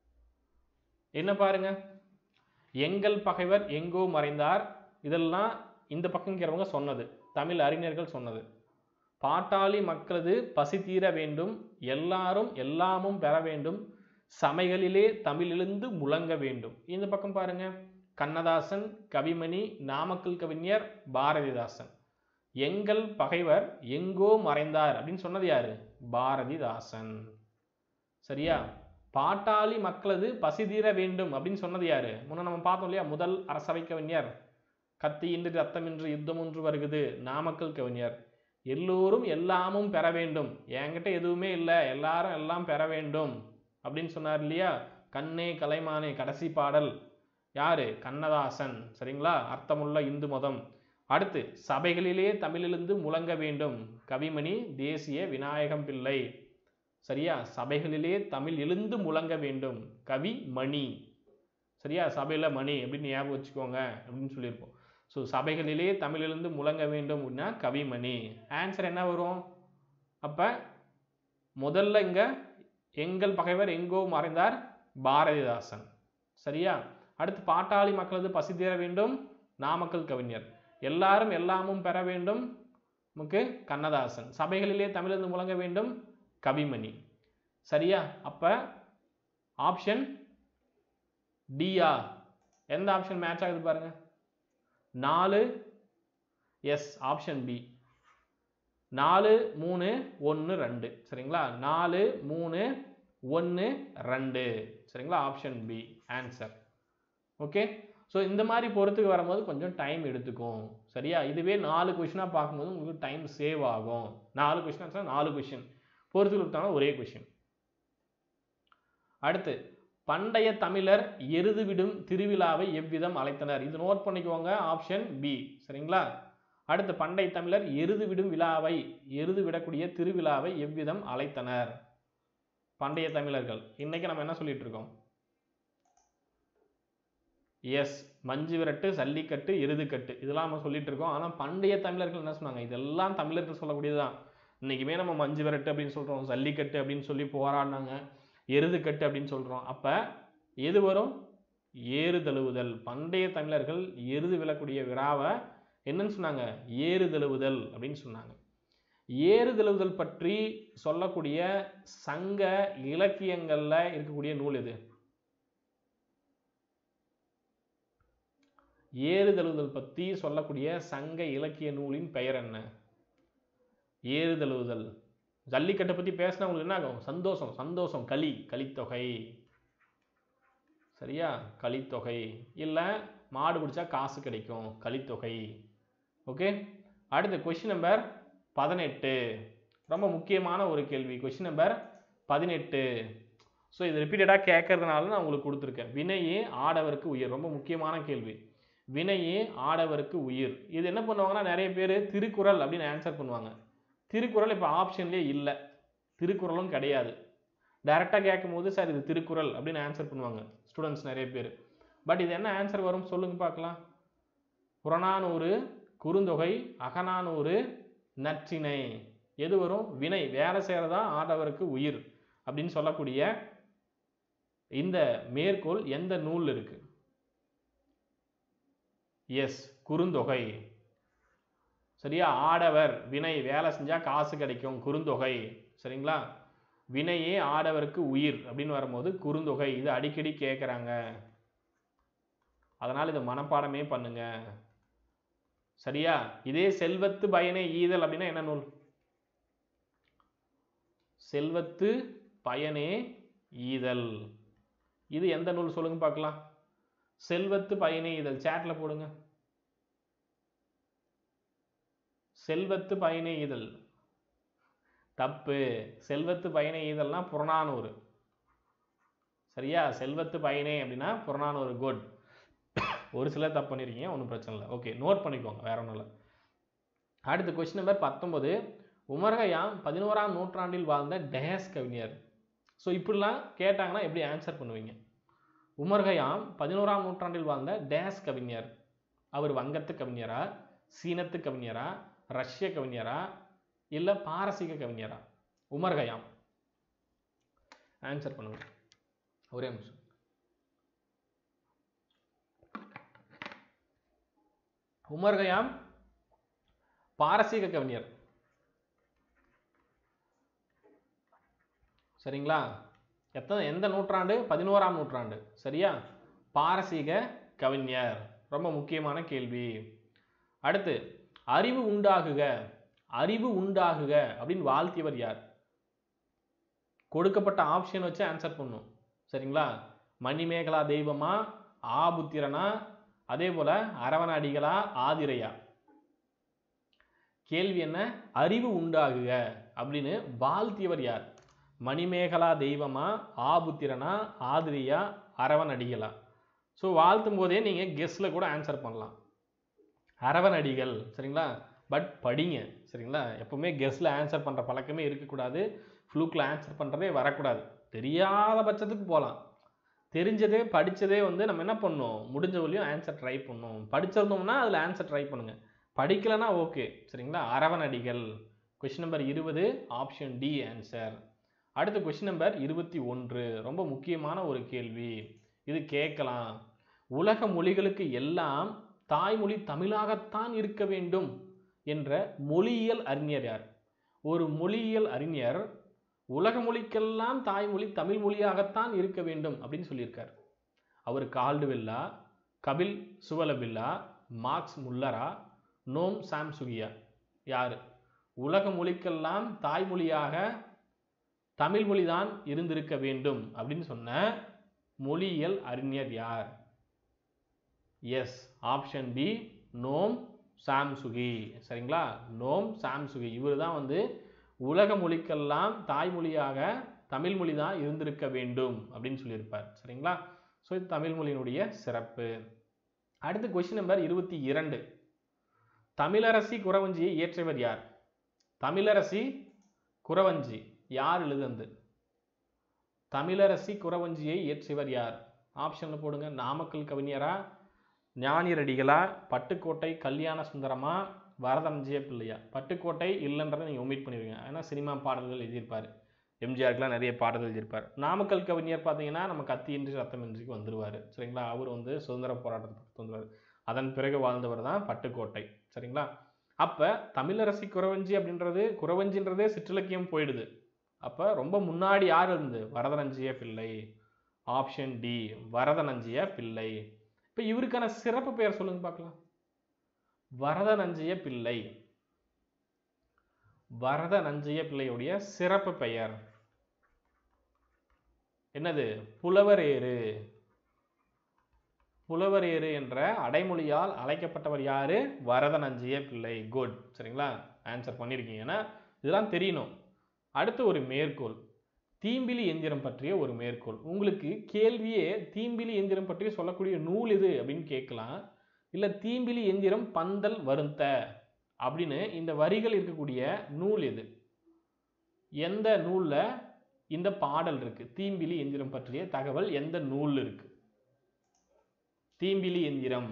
என்ன பாருங்க, எங்கள் பகைவர் எங்கோ மறைந்தார், இதெல்லாம் இந்த பக்கங்கிறவங்க சொன்னது, தமிழ் அறிஞர்கள் சொன்னது. பாட்டாளி மக்களது பசி தீர வேண்டும், எல்லாரும் எல்லாமும் பெற வேண்டும், சமைகளிலே தமிழெழுந்து முழங்க வேண்டும். இந்த பக்கம் பாருங்க, கண்ணதாசன், கவிமணி, நாமக்கல் கவிஞர் பாரதிதாசன். எங்கள் பகைவர் எங்கோ மறைந்தார் அப்படின்னு சொன்னது யாரு? பாரதிதாசன். சரியா? பாட்டாளி மக்களது பசி தீர வேண்டும் அப்படின்னு சொன்னது யாரு? முன்ன நம்ம பார்த்தோம் இல்லையா, முதல் அரசவை கவிஞர். கத்தியின்றி ரத்தமின்றி யுத்தம் ஒன்று வருகுது, நாமக்கல் கவிஞர். எல்லோரும் எல்லாமும் பெற வேண்டும், என்கிட்ட எதுவுமே இல்லை, எல்லாரும் எல்லாம் பெற வேண்டும் அப்படின்னு சொன்னார் இல்லையா, கண்ணே கலைமானே கடைசி பாடல் யாரு? கண்ணதாசன். சரிங்களா? அர்த்தமுள்ள இந்து மதம். அடுத்து சபைகளிலே தமிழெழுந்து முழங்க வேண்டும், கவிமணி, தேசிய விநாயகம் பிள்ளை. சரியா? சபைகளிலே தமிழ் எழுந்து முழங்க வேண்டும், கவிமணி. சரியா? சபையில மணி அப்படின்னு ஞாபகம் வச்சுக்கோங்க அப்படின்னு சொல்லியிருப்போம். ஸோ சபைகளிலே தமிழ் எழுந்து முழங்க வேண்டும் அப்படின்னா கவிமணி. ஆன்சர் என்ன வரும்? அப்ப முதல்ல இங்க எங்கள் பகைவர் எங்கோ மறைந்தார், பாரதிதாசன். சரியா? அடுத்து பாட்டாளி மக்களது பசி தீர வேண்டும், நாமக்கல் கவிஞர். எல்லாரும் எல்லாமும் பெற வேண்டும், நமக்கு கண்ணதாசன். சபைகளிலே தமிழெழுந்து முழங்க வேண்டும், கவிமணி. சரியா? அப்ப ஆப்ஷன் டியா? எந்த ஆப்ஷன் மேட்ச் ஆகுது பாருங்க? நாலு. Yes, option B. நாலு மூணு ஒன்று ரெண்டு. சரிங்களா? நாலு மூணு ஒன்று ரெண்டு. சரிங்களா? Option B answer. Okay. So இந்த மாதிரி பொறுத்துக்கு வரும்போது கொஞ்சம் டைம் எடுத்துக்கும். சரியா? இதுவே நாலு கொஷினாக பார்க்கும்போது உங்களுக்கு டைம் சேவ் ஆகும். நாலு கொஷின் நாலு கொஷின் பொறுத்து கொடுத்தாலும் ஒரே கொஷின். அடுத்து, பண்டைய தமிழர் எருது விடும் திருவிழாவை எவ்விதம் அழைத்தனர்? இது நோட் பண்ணிக்கோங்க, ஆப்ஷன் பி. சரிங்களா? அடுத்து, பண்டைய தமிழர் எருது விடும் விழாவை, எருது விடக்கூடிய திருவிழாவை எவ்விதம் அழைத்தனர்? பண்டைய தமிழர்கள். இன்னைக்கு நம்ம என்ன சொல்லிட்டு இருக்கோம்? எஸ், மஞ்சு விரட்டு, சல்லிக்கட்டு, எருதுக்கட்டு, இதெல்லாம் நம்ம சொல்லிட்டு இருக்கோம். ஆனால் பண்டைய தமிழர்கள் என்ன சொன்னாங்க? இதெல்லாம் தமிழர்கள் சொல்லக்கூடியதுதான். இன்னைக்குமே நம்ம மஞ்சு விரட்டு அப்படின்னு சொல்றோம், சல்லிக்கட்டு அப்படின்னு சொல்லி போராடினாங்க, எருதுக்கட்டு அப்படின்னு சொல்றோம். அப்ப எது வரும்? ஏறு தழுவுதல். பண்டைய தமிழர்கள் எருது விழக்கூடிய விழாவை என்னன்னு சொன்னாங்க? ஏறு தழுவுதல் அப்படின்னு சொன்னாங்க. ஏறு தழுவுதல் பற்றி சொல்லக்கூடிய சங்க இலக்கியங்கள்ல இருக்கக்கூடிய நூல் எது? ஏறு தழுவுதல் பற்றி சொல்லக்கூடிய சங்க இலக்கிய நூலின் பெயர் என்ன? ஏறு தழுவுதல். ஜல்லிக்கட்டை பற்றி பேசினா உங்களுக்கு என்ன ஆகும்? சந்தோஷம், சந்தோஷம். களி, களித்தொகை. சரியா? களித்தொகை. இல்லை மாடு பிடிச்சா காசு கிடைக்கும், களித்தொகை. ஓகே. அடுத்து கொஸ்டின் நம்பர் பதினெட்டு. ரொம்ப முக்கியமான ஒரு கேள்வி. கொஸ்டின் நம்பர் பதினெட்டு. ஸோ இது ரிப்பீட்டடாக கேட்கறதுனால நான் உங்களுக்கு கொடுத்துருக்கேன். வினையே ஆடவருக்கு உயிர். ரொம்ப முக்கியமான கேள்வி. வினையே ஆடவருக்கு உயிர். இது என்ன பண்ணுவாங்கன்னா, நிறைய பேர் திருக்குறள் அப்படின்னு ஆன்சர் பண்ணுவாங்க. திருக்குறள் இப்போ ஆப்ஷன்லேயே இல்லை, திருக்குறளும் கிடையாது. டைரெக்டாக கேட்கும் போது சார் இது திருக்குறள் அப்படின்னு ஆன்சர் பண்ணுவாங்க ஸ்டூடெண்ட்ஸ் நிறைய பேர். பட் இது என்ன ஆன்சர் வரும் சொல்லுங்க பார்க்கலாம்? புறநானூறு, குறுந்தொகை, அகநானூறு, நற்றிணை. எது வரும்? வினை, வேலை செய்யறதா ஆடவருக்கு உயிர் அப்படின்னு சொல்லக்கூடிய இந்த மேற்கோள் எந்த நூல் இருக்கு? எஸ், குறுந்தொகை. சரியா? ஆடவர் வினை, வேலை செஞ்சா காசு கிடைக்கும், குறுந்தொகை. சரிங்களா? வினையே ஆடவருக்கு உயிர் அப்படின்னு வரும்போது குறுந்தொகை. இது அடிக்கடி கேட்குறாங்க, அதனால் இதை மனப்பாடமே பண்ணுங்க. சரியா? இதே செல்வத்து பயனே ஈதல் அப்படின்னா என்ன நூல்? செல்வத்து பயனே ஈதல். இது எந்த நூல் சொல்லுங்க பார்க்கலாம்? செல்வத்து பயனே ஈதல். சாட்ல போடுங்க. செல்வத்து பயனே ஈதல் தப்பு. செல்வத்து பயனே ஈதல்னா புறநானூறு. சரியா? செல்வத்து பயனே அப்படின்னா புறநானூறு. குட். ஒரு சிலர் தப்பு பண்ணிருக்கீங்க, ஒன்றும் பிரச்சனை இல்லை. ஓகே, நோட் பண்ணிக்கோங்க, வேற ஒன்றும் இல்லை. அடுத்து கொஸ்டின் நம்பர் பத்தொன்பது. உமர்கயாம் பதினோராம் நூற்றாண்டில் வாழ்ந்த டேஸ் கவிஞர். ஸோ இப்படிலாம் கேட்டாங்கன்னா எப்படி ஆன்சர் பண்ணுவீங்க? உமர்கயாம் பதினோராம் நூற்றாண்டில் வாழ்ந்த டேஸ் கவிஞர். அவர் வங்கத்து கவிஞரா, சீனத்து கவிஞரா, ரஷ்ய கவிஞரா, இல்ல பாரசீக கவிஞரா? உமர்கயாம். ஆன்சர் பண்ணுங்க. ஒரே நிமிஷம். உமர் கயாம் பாரசீக கவிஞர். சரிங்களா? எத்தனை எந்த நூற்றாண்டு? பதினோராம் நூற்றாண்டு. சரியா? பாரசீக கவிஞர். ரொம்ப முக்கியமான கேள்வி. அடுத்து, அறிவு உண்டாகுக அறிவு உண்டாகுக அப்படின்னு வாழ்த்தியவர் யார்? கொடுக்கப்பட்ட ஆப்ஷன் வச்சு ஆன்சர் பண்ணும். சரிங்களா? மணிமேகலா தெய்வமா, ஆபுத்திரனா, அதே போல அரவண அடிகளா, ஆதிரையா? கேள்வி என்ன? அறிவு உண்டாகுக அப்படின்னு வாழ்த்தியவர் யார்? மணிமேகலா தெய்வமா, ஆபுத்திரனா, ஆதிரியா, அரவண அடிகளா? ஸோ வாழ்த்தும் போதே நீங்க கெஸ்ல கூட ஆன்சர் பண்ணலாம். அரவண அடிகள். சரிங்களா? பட் படிங்க. சரிங்களா? எப்பவுமே கெஸ்ல ஆன்சர் பண்ற பழக்கமே இருக்கக்கூடாது. ஃப்ளூக்ல ஆன்சர் பண்றதே வரக்கூடாது. தெரியாத பட்சத்துக்கு போகலாம். தெரிஞ்சதே படிச்சதே வந்து நம்ம என்ன பண்ணணும்? முடிஞ்ச வரையும் ஆன்சர் ட்ரை பண்ணணும். படிச்சிருந்தோம்னா அதில் ஆன்சர் ட்ரை பண்ணுங்க. படிக்கலனா ஓகே. சரிங்களா? அரவண அடிகள். கொஸ்டின் நம்பர் இருபது, ஆப்ஷன் டி ஆன்சர். அடுத்த கொஸ்டின் நம்பர் இருபத்தி ஒன்று, ரொம்ப முக்கியமான ஒரு கேள்வி. இது கேட்கலாம். உலக மொழிகளுக்கு எல்லாம் தாய்மொழி தமிழாகத்தான் இருக்க வேண்டும் என்ற மொழியியல் அறிஞர் யார்? ஒரு மொழியியல் அறிஞர் உலக மொழிக்கெல்லாம் தாய்மொழி தமிழ் மொழியாகத்தான் இருக்க வேண்டும் அப்படின்னு சொல்லியிருக்கார். அவர் கால்டுவெல்லா, கபில் சுவலபில்லா, மார்க்ஸ் முல்லரா, நோம் சாம்சுகியா? யாரு? உலக மொழிக்கெல்லாம் தாய்மொழியாக தமிழ் மொழிதான் இருந்திருக்க வேண்டும் அப்படின்னு சொன்ன மொழியியல் அறிஞர் யார்? Yes, option B, Noam Chomsky. சரிங்களா? நோம் சாம்சுகி. இவர் தான் வந்து உலக மொழிக்கெல்லாம் தாய்மொழியாக தமிழ் மொழி தான் இருந்திருக்க வேண்டும் அப்படின்னு சொல்லியிருப்பார். சரிங்களா? ஸோ இது தமிழ் மொழியினுடைய சிறப்பு. அடுத்து கொஸ்டின் நம்பர் இருபத்தி இரண்டு, தமிழரசி குறவஞ்சியை இயற்றியவர் யார்? தமிழரசி குறவஞ்சி யார் எழுதுந்து? தமிழரசி குறவஞ்சியை இயற்றியவர் யார்? ஆப்ஷன்ல போடுங்க. நாமக்கல் கவிஞரா, ஞானியரடிகளா, பட்டுக்கோட்டை கல்யாண சுந்தரமா, வரதஞ்சிய பிள்ளையா? பட்டுக்கோட்டை இல்லைன்றதை நீங்கள் ஒமிட் பண்ணிடுவீங்க. ஏன்னா சினிமா பாடல்கள் எழுதியிருப்பார். எம்ஜிஆருக்குலாம் நிறைய பாடல்கள் எழுதியிருப்பார். நாமக்கல் கவிஞர் பார்த்தீங்கன்னா நம்ம கத்தியின்றி ரத்தமின்றிக்கு வந்துடுவார். சரிங்களா? அவர் வந்து சுதந்திர போராட்டத்துக்கு வந்துடுவார். அதன் பிறகு வாழ்ந்தவர் தான் பட்டுக்கோட்டை. சரிங்களா? அப்போ தமிழரசி குறவஞ்சி அப்படின்றது, குறவஞ்சின்றதே சிற்றிலக்கியம் போயிடுது. அப்போ ரொம்ப முன்னாடி யார் இருந்து? வரதனஞ்சிய பிள்ளை. ஆப்ஷன் டி, வரதனஞ்சிய பிள்ளை. இப்போ இவருக்கான சிறப்பு பெயர் சொல்லுங்க பார்க்கலாம். வரதனஞ்சிய பிள்ளை. வரதனஞ்சிய பிள்ளையுடைய சிறப்பு பெயர் என்னது? புலவரேறு. புலவரேறு என்ற அடைமொழியால் அழைக்கப்பட்டவர் யாரு? வரதனஞ்சிய பிள்ளை. குட். சரிங்களா? ஆன்சர் பண்ணியிருக்கீங்க. ஏன்னா இதெல்லாம் தெரியணும். அடுத்து ஒரு மேற்கோள், தீம்பிலி எந்திரம் பற்றிய ஒரு மேற்கோள். உங்களுக்கு கேள்வியே தீம்பிலி எந்திரம் பற்றி சொல்லக்கூடிய நூல் எது அப்படின்னு கேட்கலாம். இல்லை தீம்பிலி எந்திரம் பந்தல் வருந்த அப்படின்னு இந்த வரிகள் இருக்கக்கூடிய நூல் எது? எந்த நூல்ல இந்த பாடல் இருக்கு? தீம்பிலி எந்திரம் பற்றிய தகவல் எந்த நூல் இருக்கு? தீம்பிலி எந்திரம்,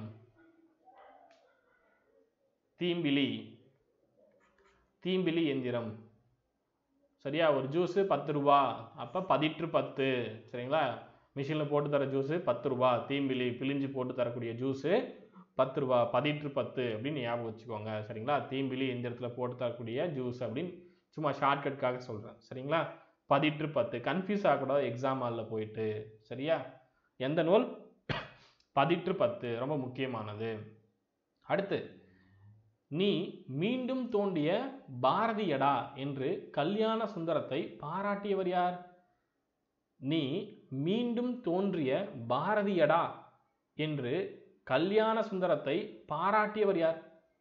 தீம்பிலி, தீம்பிலி எந்திரம். சரியா? ஒரு ஜூஸ் பத்து ரூபா. அப்ப பதிற்று பத்து. சரிங்களா? மிஷின்ல போட்டு தர ஜூஸ் பத்து ரூபா. தீம்பிலி பிழிஞ்சு போட்டு தரக்கூடிய ஜூஸ் பத்து ரூபா. பதிற்று பத்து அப்படின்னு ஞாபகம் வச்சுக்கோங்க. சரிங்களா? தீம்பிலி எந்திரத்துல போட்டு தரக்கூடிய ஜூஸ் அப்படின்னு சும்மா ஷார்ட்கட்காக சொல்றேன். சரிங்களா? பதிற்று பத்து. கன்ஃபியூஸ் ஆகக்கூடாது எக்ஸாம் ஹாலில் போயிட்டு. சரியா? எந்த நூல்? பதிற்று பத்து. ரொம்ப முக்கியமானது. அடுத்து, நீ மீண்டும் தோண்டிய பாரதியடா என்று கல்யாண சுந்தரத்தை பாராட்டியவர் யார்? நீ மீண்டும் தோன்றிய பாரதியடா என்று கல்யாண சுந்தரத்தை பாராட்டியவர் யார்?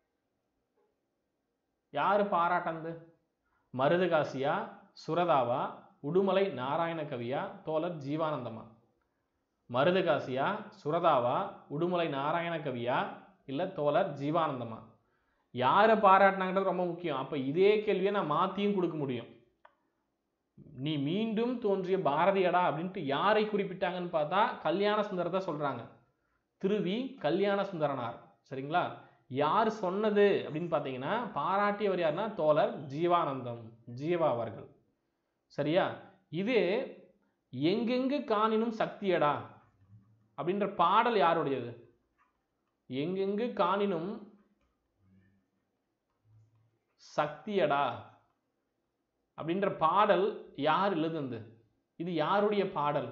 யாரு பாராட்டந்து? மருதகாசியா, சுரதாவா, உடுமலை நாராயண கவியா, தோழர் ஜீவானந்தமா? மருதகாசியா, சுரதாவா, உடுமலை நாராயண கவியா, இல்ல தோழர் ஜீவானந்தமா? யாரை பாராட்டினாங்கிறது ரொம்ப முக்கியம். அப்ப இதே கேள்வியை நான் மாத்தியும் கொடுக்க முடியும். நீ மீண்டும் தோன்றிய பாரதியடா அப்படின்ட்டு யாரை குறிப்பிட்டாங்கன்னு பார்த்தா கல்யாண சுந்தரத்தை சொல்றாங்க. திருவி கல்யாண சுந்தரனார். சரிங்களா? யார் சொன்னது அப்படின்னு பார்த்தீங்கன்னா பாராட்டியவர் யாருன்னா தோழர் ஜீவானந்தம், ஜீவா அவர்கள். சரியா? இது எங்கெங்கு காணினும் சக்தியடா அப்படின்ற பாடல் யாருடையது? எங்கெங்கு காணினும் சக்தியடா அப்படின்ற பாடல் யார் எழுதுனது? இது யாருடைய பாடல்?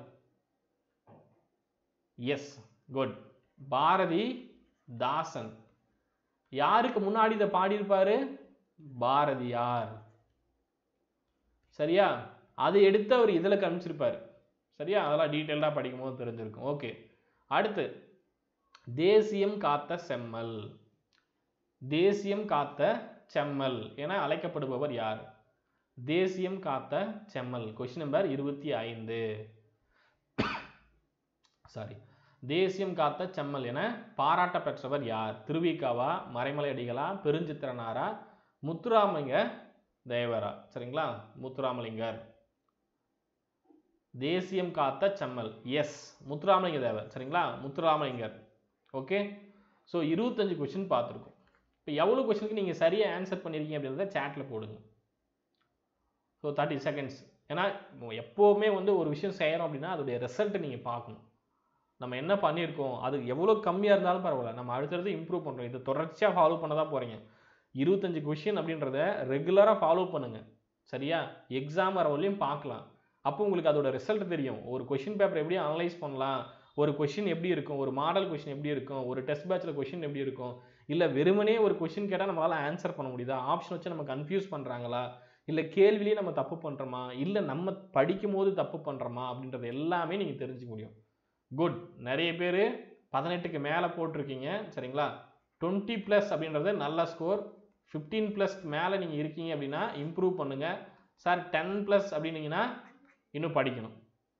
Yes, good, Bharathidasan. யாருக்கு முன்னாடி இதை பாடியிருப்பாரு? பாரதியார். சரியா? அதை எடுத்து அவர் இதில் காமிச்சிருப்பார். சரியா? அதெல்லாம் டீட்டெயிலாக படிக்கும் போது தெரிஞ்சிருக்கும். ஓகே, அடுத்து தேசியம் காத்த செம்மல். தேசியம் காத்த செம்மல் என அழைக்கப்படுபவர் யார்? தேசியம் காத்த செம்மல். கொஸ்டின் நம்பர் இருபத்தி ஐந்து. சாரி, தேசியம் காத்த செம்மல் என பாராட்ட பெற்றவர் யார்? திருவிக்காவா, மறைமலை அடிகளா, பெருஞ்சித்திரனாரா, முத்துராமலிங்க தேவரா? சரிங்களா, முத்துராமலிங்கர். தேசியம் காத்த செம்மல், எஸ், முத்துராமலிங்க தேவர். சரிங்களா, முத்துராமலிங்கர். ஓகே, ஸோ இருபத்தஞ்சு கொஸ்டின் பார்த்துருக்கோம். இப்போ எவ்வளோ கொஸ்டினுக்கு நீங்கள் சரியாக ஆன்சர் பண்ணியிருக்கீங்க அப்படின்றத சேட்டில் போடுங்க. So thirty seconds. ஏன்னா எப்போவுமே வந்து ஒரு விஷயம் செய்கிறோம் அப்படின்னா அதோடைய ரிசல்ட்டை நீங்கள் பார்க்கணும். நம்ம என்ன பண்ணியிருக்கோம், அது எவ்வளோ கம்மியாக இருந்தாலும் பரவாயில்ல, நம்ம அடுத்தடுத்து இம்ப்ரூவ் பண்ணுறோம். இது தொடர்ச்சியாக ஃபாலோ பண்ண தான் போகிறீங்க. இருபத்தஞ்சு கொஸ்டின் அப்படின்றத ரெகுலராக ஃபாலோ பண்ணுங்கள். சரியா? எக்ஸாம் வர வரலையும் பார்க்கலாம். அப்போ உங்களுக்கு அதோட ரிசல்ட் தெரியும். ஒரு கொஸ்டின் பேப்பர் எப்படி அனலைஸ் பண்ணலாம், ஒரு கொஸ்டின் எப்படி இருக்கும், ஒரு மாடல் கொஸ்டின் எப்படி இருக்கும், ஒரு டெஸ்ட் பேட்சில் கொஸ்டின் எப்படி இருக்கும், இல்லை வெறுமனே ஒரு கொஸ்டின் கேட்டால் நம்மளால் ஆன்சர் பண்ண முடியுதா, ஆப்ஷன் வச்சு நம்ம கன்ஃபியூஸ் பண்ணுறாங்களா, இல்லை கேள்விலேயே நம்ம தப்பு பண்ணுறோமா, இல்லை நம்ம படிக்கும் போது தப்பு பண்ணுறோமா அப்படின்றது எல்லாமே நீங்கள் தெரிஞ்சுக்க முடியும். குட், நிறைய பேர் பதினெட்டுக்கு மேலே போட்டிருக்கீங்க. சரிங்களா, டுவெண்ட்டி ப்ளஸ் அப்படின்றது நல்ல ஸ்கோர். ஃபிஃப்டீன் ப்ளஸ்க்கு மேலே நீங்கள் இருக்கீங்க அப்படின்னா இம்ப்ரூவ் பண்ணுங்கள். சார் டென் ப்ளஸ் அப்படின்னீங்கன்னா இன்னும் படிக்கணும்.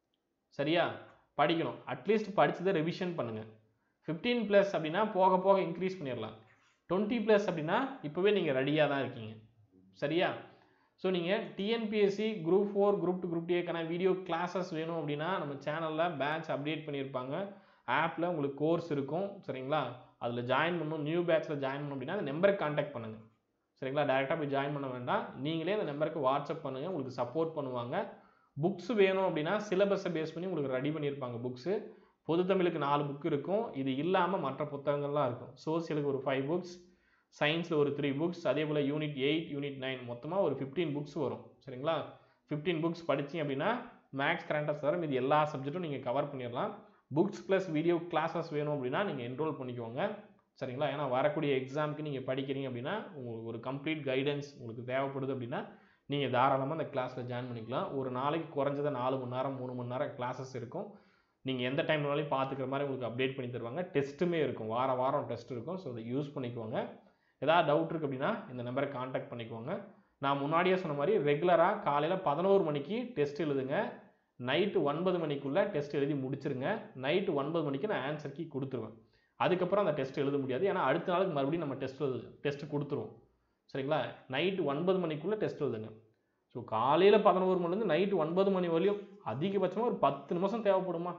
சரியா, படிக்கணும். அட்லீஸ்ட் படித்ததை ரிவிஷன் பண்ணுங்கள். ஃபிஃப்டீன் ப்ளஸ் அப்படின்னா போக போக இன்க்ரீஸ் பண்ணிடலாம். டுவெண்ட்டி ப்ளஸ் அப்படின்னா இப்போவே நீங்கள் ரெடியாக தான் இருக்கீங்க. சரியா? ஸோ நீங்கள் TNPSC group four group two group டேக்கான வீடியோ கிளாஸஸ் வேணும் அப்படின்னா நம்ம சேனலில் பேட்ச் அப்டேட் பண்ணியிருப்பாங்க. ஆப்பில் உங்களுக்கு கோர்ஸ் இருக்கும். சரிங்களா, அதில் ஜாயின் பண்ணணும். நியூ பேட்ச்சில் ஜாயின் பண்ணணும் அப்படின்னா அந்த நம்பருக்கு கான்டாக்ட் பண்ணுங்கள். சரிங்களா, டேரெக்டாக போய் ஜாயின் பண்ண வேண்டாம். நீங்களே அந்த நம்பருக்கு வாட்ஸ்அப் பண்ணுங்கள், உங்களுக்கு சப்போர்ட் பண்ணுவாங்க. புக்ஸ் வேணும் அப்படின்னா சிலபஸை பேஸ் பண்ணி உங்களுக்கு ரெடி பண்ணியிருப்பாங்க. புக்ஸு பொது தமிழுக்கு நாலு புக் இருக்கும். இது இல்லாமல் மற்ற புத்தகங்கள்லாம் இருக்கும். சோசியலுக்கு ஒரு ஃபைவ் புக்ஸ், சயின்ஸில் ஒரு த்ரீ புக்ஸ், அதே போல் யூனிட் எயிட் யூனிட் நைன் மொத்தமாக ஒரு ஃபிஃப்டீன் புக்ஸ் வரும். சரிங்களா, ஃபிஃப்டீன் புக்ஸ் படிச்சிங்க அப்படின்னா மேக்ஸ் கரண்ட் அஃபேர்ஸ் இது எல்லா சப்ஜெக்ட்டும் நீங்கள் கவர் பண்ணிடலாம். புக்ஸ் ப்ளஸ் வீடியோ கிளாஸஸ் வேணும் அப்படின்னா நீங்கள் என்ரோல் பண்ணிக்கோங்க. சரிங்களா, ஏன்னா வரக்கூடிய எக்ஸாமுக்கு நீங்கள் படிக்கிறீங்க அப்படின்னா உங்களுக்கு ஒரு கம்ப்ளீட் கைடன்ஸ் உங்களுக்கு தேவைப்படுது அப்படின்னா நீங்கள் தாராளமாக அந்த கிளாஸில் ஜாயின் பண்ணிக்கலாம். ஒரு நாளைக்கு குறைஞ்சதை நாலு மணி நேரம் மூணு மணி நேரம் கிளாஸஸ் இருக்கும். நீங்கள் எந்த டைம்னாலையும் பார்த்துக்கிற மாதிரி உங்களுக்கு அப்டேட் பண்ணி தருவாங்க. டெஸ்ட்டுமே இருக்கும், வார வாரம் டெஸ்ட் இருக்கும். ஸோ அதை யூஸ் பண்ணிக்கோங்க. ஏதாவது டவுட் இருக்குது அப்படின்னா இந்த நம்பரை கான்டாக்ட் பண்ணிக்கோங்க. நான் முன்னாடியே சொன்ன மாதிரி ரெகுலராக காலையில் பதினோரு மணிக்கு டெஸ்ட் எழுதுங்க. நைட்டு ஒன்பது மணிக்குள்ளே டெஸ்ட் எழுதி முடிச்சிருங்க. நைட்டு ஒன்பது மணிக்கு நான் ஆன்சர் கீ கொடுத்துருவேன். அதுக்கப்புறம் அந்த டெஸ்ட் எழுத முடியாது. ஏன்னா அடுத்த நாளுக்கு மறுபடியும் நம்ம டெஸ்ட் எழுது டெஸ்ட்டு கொடுத்துருவோம். சரிங்களா, நைட்டு ஒன்பது மணிக்குள்ளே டெஸ்ட் எழுதுங்க. ஸோ காலையில் பதினோரு மணிலேருந்து நைட்டு ஒன்பது மணி வரையும் அதிகபட்சமாக ஒரு பத்து நிமிஷம் தேவைப்படுமா,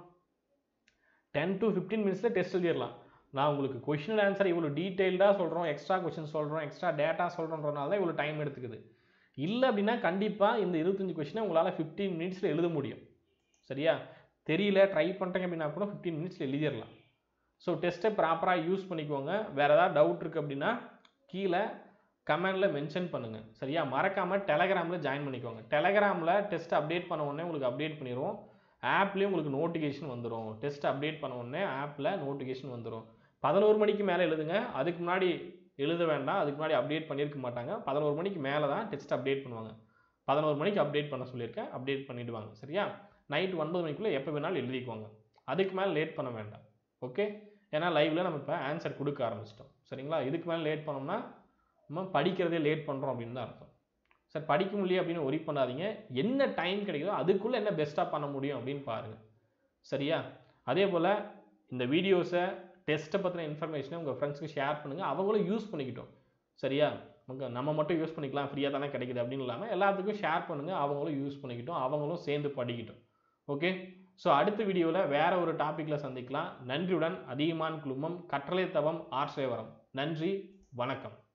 டென் டு ஃபிஃப்டீன் மினிட்ஸில் டெஸ்ட் எழுதிடலாம். நான் உங்களுக்கு கொஷின் ஆன்சர் இவ்வளோ டீட்டெயில்டாக சொல்கிறோம், எக்ஸ்ட்ரா கொஷின் சொல்கிறோம், எக்ஸ்ட்ரா டேட்டா சொல்கிறோன்றனால தான் இவ்வளோ டைம் எடுத்துக்குது. இல்லை அப்படின்னா கண்டிப்பாக இந்த இருபத்தஞ்சு கொஷினை உங்களால் ஃபிஃப்டீன் மினிட்ஸில் எழுத முடியும். சரியா, தெரியல ட்ரை பண்ணுறேங்க அப்படின்னா கூட ஃபிஃப்டீன் மினிட்ஸில் எழுதிடலாம். ஸோ டெஸ்ட்டை ப்ராப்பராக யூஸ் பண்ணிக்கோங்க. வேறு ஏதாவது டவுட் இருக்குது அப்படின்னா கீழே கமெண்டில் மென்ஷன் பண்ணுங்கள். சரியா, மறக்காமல் டெலகிராமில் ஜாயின் பண்ணிக்கோங்க. டெலகிராமில் டெஸ்ட் அப்டேட் பண்ண உடனே உங்களுக்கு அப்டேட் பண்ணிடுவோம். ஆப்லேயும் உங்களுக்கு நோட்டிஃபிகேஷன் வந்துடும். டெஸ்ட் அப்டேட் பண்ண உடனே ஆப்பில் நோட்டிஃபிகேஷன் வந்துடும். பதினோரு மணிக்கு மேலே எழுதுங்க. அதுக்கு முன்னாடி எழுத வேண்டாம், அதுக்கு முன்னாடி அப்டேட் பண்ணியிருக்க மாட்டாங்க. பதினோரு மணிக்கு மேலே தான் டெஸ்ட் அப்டேட் பண்ணுவாங்க. பதினோரு மணிக்கு அப்டேட் பண்ண சொல்லியிருக்கேன், அப்டேட் பண்ணிவிடுவாங்க. சரியா, நைட் ஒன்பது மணிக்குள்ளே எப்போ வேணாலும் எழுதிக்குவாங்க. அதுக்கு மேலே லேட் பண்ண வேண்டாம். ஓகே, ஏன்னா லைவில் நம்ம இப்போ ஆன்சர் கொடுக்க ஆரம்பிச்சிட்டோம். சரிங்களா, இதுக்கு மேலே லேட் பண்ணோம்னா நம்ம படிக்கிறதே லேட் பண்ணுறோம் அப்படின்னு தான் அர்த்தம். சார் படிக்க முடியல அப்படின்னு ஒரி பண்ணாதீங்க. என்ன டைம் கிடைக்குதோ அதுக்குள்ளே என்ன பெஸ்ட்டாக பண்ண முடியும் அப்படின்னு பாருங்கள். சரியா, அதே போல் இந்த வீடியோஸை டெஸ்ட்டை பற்றின இன்ஃபர்மேஷனை உங்கள் ஃப்ரெண்ட்ஸுக்கு ஷேர் பண்ணுங்கள், அவங்களும் யூஸ் பண்ணிக்கிட்டோம். சரியா, நமக்கு நம்ம மட்டும் யூஸ் பண்ணிக்கலாம், ஃப்ரீயாக தானே கிடைக்குது அப்படின்னு இல்லாமல் எல்லாத்துக்கும் ஷேர் பண்ணுங்கள், அவங்களும் யூஸ் பண்ணிக்கிட்டோம், அவங்களும் சேர்ந்து படிக்கிட்டோம். ஓகே, ஸோ அடுத்த வீடியோவில் வேற ஒரு டாப்பிக்கில் சந்திக்கலாம். நன்றியுடன் அதியமான் குழுமம், கற்றலை தவம், ஆர்சேவரம். நன்றி, வணக்கம்.